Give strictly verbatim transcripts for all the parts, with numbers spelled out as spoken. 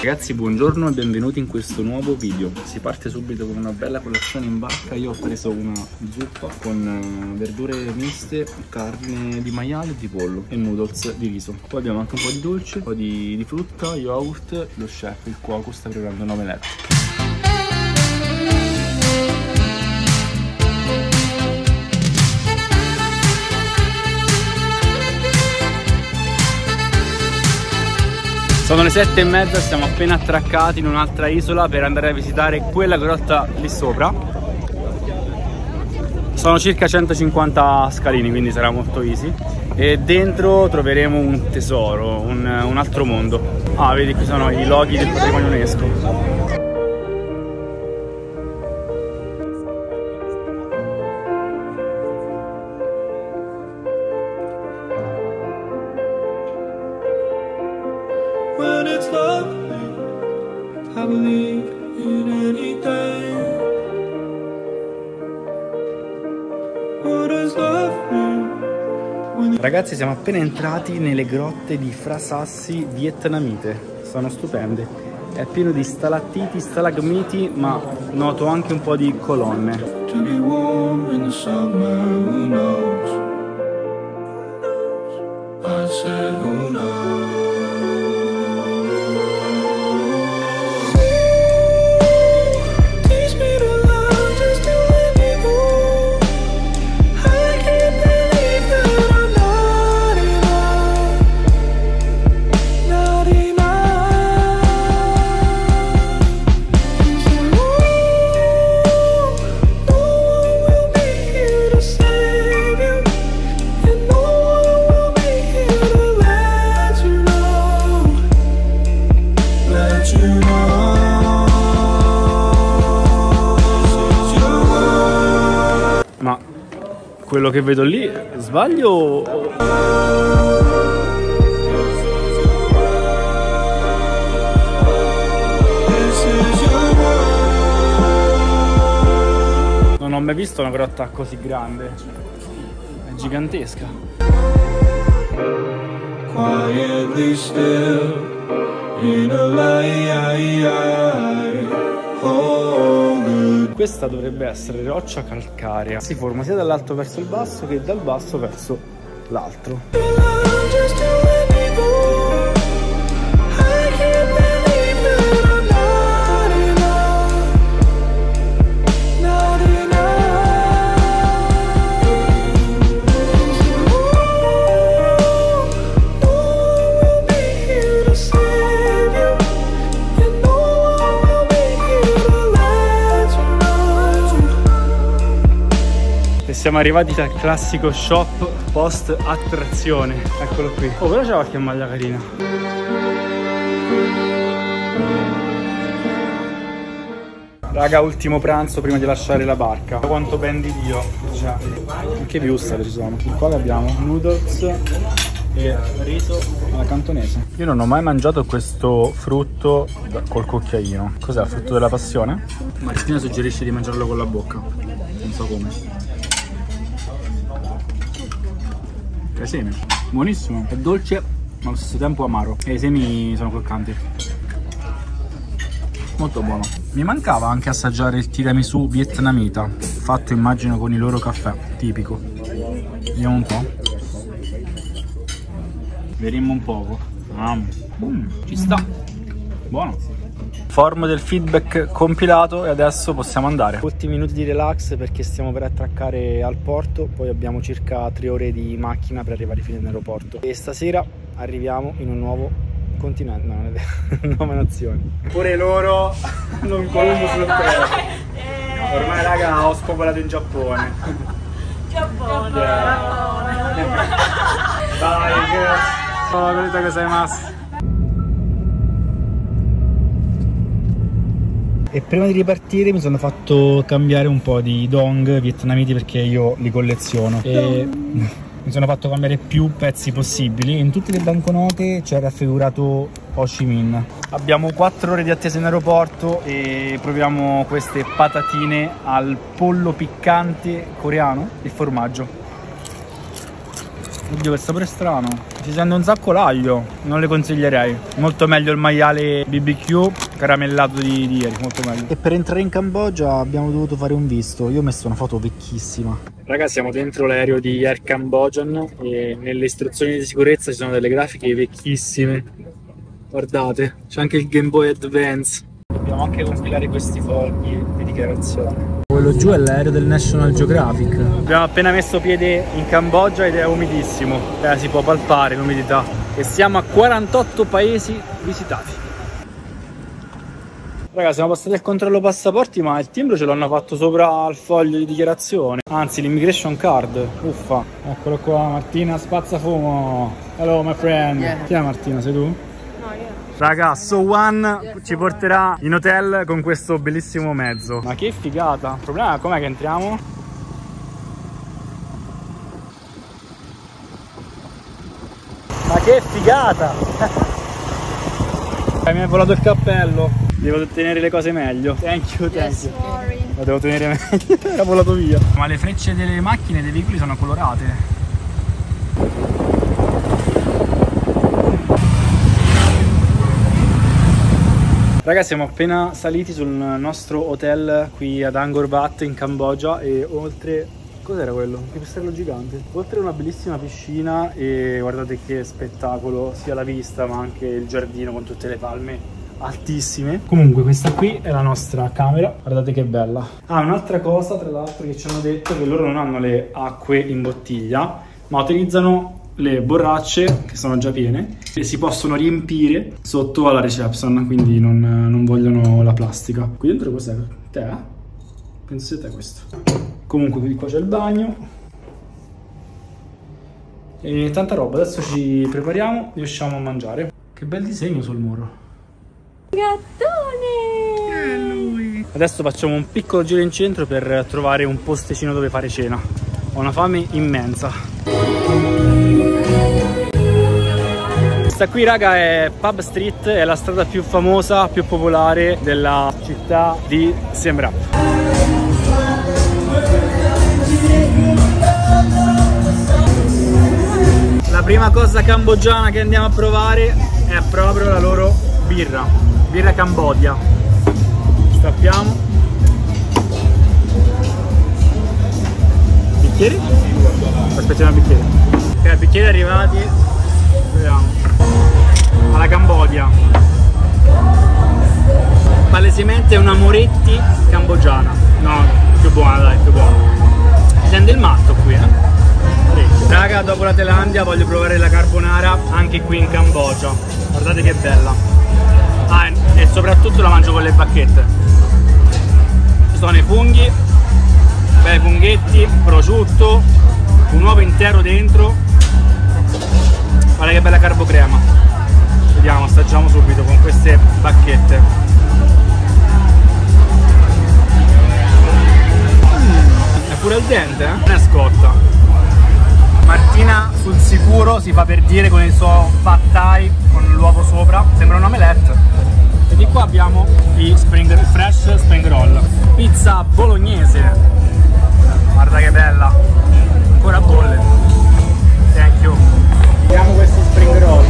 Ragazzi, buongiorno e benvenuti in questo nuovo video. Si parte subito con una bella colazione in barca. Io ho preso una zuppa con verdure miste, carne di maiale e di pollo e noodles di riso. Poi abbiamo anche un po' di dolce, un po' di, di frutta, yogurt. Lo chef, il cuoco, sta preparando un omelette. Sono le sette e mezza, siamo appena attraccati in un'altra isola per andare a visitare quella grotta lì sopra. Sono circa centocinquanta scalini, quindi sarà molto easy. E dentro troveremo un tesoro, un, un altro mondo. Ah, vedi, qui sono i loghi del patrimonio UNESCO. When it's lovely, I believe in anything. What does love mean? Ragazzi, siamo appena entrati nelle grotte di Frasassi vietnamite. Sono stupende. È pieno di stalattiti, stalagmiti, ma noto anche un po' di colonne. To be warm in the summer, who knows? I said who knows? Ma quello che vedo lì, sbaglio? Non ho mai visto una grotta così grande. È gigantesca. Quietly still in a lie, oh, good. Questa dovrebbe essere roccia calcarea. Si forma sia dall'alto verso il basso che dal basso verso l'altro. Siamo arrivati dal classico shop post attrazione. Eccolo qui. Oh, però c'è qualche maglia carina. Raga, ultimo pranzo prima di lasciare la barca. Quanto ben di Dio. Cioè, anche wurstel ci sono. Qua abbiamo noodles e riso alla cantonese. Io non ho mai mangiato questo frutto col cucchiaino. Cos'è, il frutto della passione? Martina suggerisce di mangiarlo con la bocca. Non so come. Che semi, buonissimo, è dolce ma allo stesso tempo amaro e i semi sono croccanti, molto buono. Mi mancava anche assaggiare il tiramisù vietnamita, fatto immagino con il loro caffè tipico. Vediamo un po', vedremo un poco. Ah, mm, ci sta, buono. Form del feedback compilato e adesso possiamo andare. Ultimi minuti di relax perché stiamo per attraccare al porto, poi abbiamo circa tre ore di macchina per arrivare fino all'aeroporto e stasera arriviamo in un nuovo continente, no, non è vero, nuove nazioni. Pure loro hanno un colombo sul terra. Ormai raga, ho spopolato in Giappone. Giappone. Yeah. Dai, che oh, vedete che sei massa. E prima di ripartire mi sono fatto cambiare un po' di dong vietnamiti perché io li colleziono e mi sono fatto cambiare più pezzi possibili. In tutte le banconote c'era raffigurato Ho Chi Minh. Abbiamo quattro ore di attesa in aeroporto e proviamo queste patatine al pollo piccante coreano e formaggio. Oddio, che sapore strano. Si sente un sacco l'aglio. Non le consiglierei. Molto meglio il maiale B B Q caramellato di, di ieri. Molto meglio. E per entrare in Cambogia abbiamo dovuto fare un visto. Io ho messo una foto vecchissima. Raga, siamo dentro l'aereo di Air Cambodian e nelle istruzioni di sicurezza ci sono delle grafiche vecchissime. Guardate, c'è anche il Game Boy Advance. Dobbiamo anche compilare questi fogli di dichiarazione. Quello giù è l'aereo del National Geographic. Abbiamo appena messo piede in Cambogia ed è umidissimo. Eh, si può palpare l'umidità. E siamo a quarantotto paesi visitati. Raga, siamo passati al controllo passaporti, ma il timbro ce l'hanno fatto sopra al foglio di dichiarazione. Anzi, l'immigration card. Uffa. Eccolo qua, Martina Spazzafumo. Hello my friend. Yeah. Chi è Martina? Sei tu? Raga, So One ci porterà in hotel con questo bellissimo mezzo. Ma che figata! Il problema è com'è che entriamo? Ma che figata! Mi è volato il cappello. Devo tenere le cose meglio. Thank you, thank you. Lo devo tenere meglio. Era volato via. Ma le frecce delle macchine e dei veicoli sono colorate. Ragazzi, siamo appena saliti sul nostro hotel qui ad Angkor Wat in Cambogia e oltre... Cos'era quello? Un pipistrello gigante. Oltre a una bellissima piscina e guardate che spettacolo, sia la vista ma anche il giardino con tutte le palme altissime. Comunque questa qui è la nostra camera, guardate che bella. Ah, un'altra cosa tra l'altro che ci hanno detto che loro non hanno le acque in bottiglia ma utilizzano le borracce che sono già piene e si possono riempire sotto alla reception, quindi non, non vogliono la plastica. Qui dentro cos'è? Tè? Penso sia tè questo. Comunque qui qua c'è il bagno e tanta roba. Adesso ci prepariamo e usciamo a mangiare. Che bel disegno sul muro. Gattone! È lui! Adesso facciamo un piccolo giro in centro per trovare un posticino dove fare cena. Ho una fame immensa. Questa qui raga è Pub Street, è la strada più famosa, più popolare della città di Siem Reap. La prima cosa cambogiana che andiamo a provare è proprio la loro birra, birra Cambodia. Stappiamo. Bicchieri? Aspettiamo i bicchieri. Ok, bicchieri arrivati. Vediamo. Alla Cambodia. Palesemente una Moretti cambogiana. No, più buona dai, più buona. Si sente il matto qui, eh? Raga, dopo la Thailandia voglio provare la carbonara anche qui in Cambogia. Guardate che bella. Ah, e soprattutto la mangio con le bacchette. Ci sono i funghi, bei funghetti, prosciutto, un uovo intero dentro. Guarda che bella carbocrema. Vediamo, assaggiamo subito con queste bacchette. Mm, è pure al dente, eh? Non è scotta. Martina sul sicuro si fa per dire con il suo pad thai con l'uovo sopra, sembra un omelette. E di qua abbiamo i spring, fresh spring roll, pizza bolognese. Guarda che bella, ancora bolle. Thank you. Vediamo questi spring roll.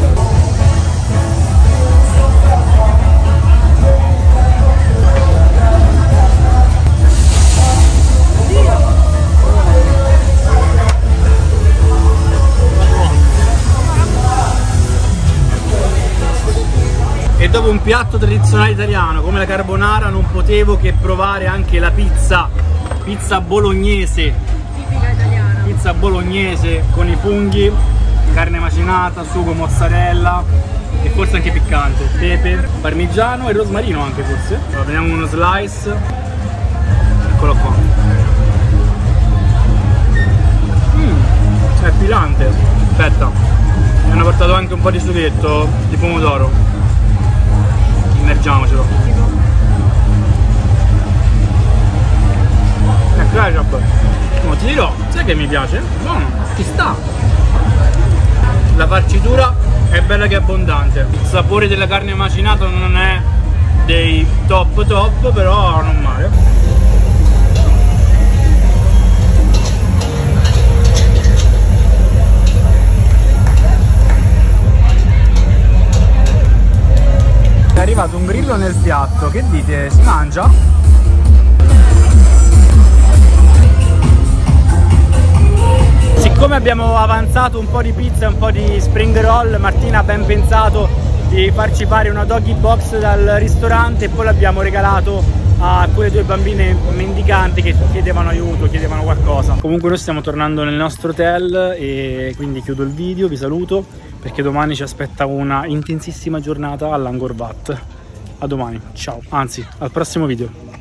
E dopo un piatto tradizionale italiano come la carbonara non potevo che provare anche la pizza, pizza bolognese, Tipica italiana. pizza bolognese con i funghi, carne macinata, sugo, mozzarella e forse anche piccante, pepe, parmigiano e rosmarino anche forse. Allora, prendiamo uno slice, eccolo qua. Mm, è filante, aspetta, mi hanno portato anche un po' di sughetto di pomodoro. Immergiamocelo. È ketchup. No, ti dirò, sai che mi piace? Buono, ci sta. La farcitura è bella che è abbondante. Il sapore della carne macinata non è dei top top, però non male. arrivato un grillo nel piatto, che dite? Si mangia? Siccome abbiamo avanzato un po' di pizza e un po' di spring roll, Martina ha ben pensato di farci fare una doggy box dal ristorante e poi l'abbiamo regalato a quelle due bambine mendicanti che chiedevano aiuto, chiedevano qualcosa. Comunque noi stiamo tornando nel nostro hotel e quindi chiudo il video, vi saluto perché domani ci aspetta una intensissima giornata all'Angkor Wat. A domani, ciao, anzi al prossimo video.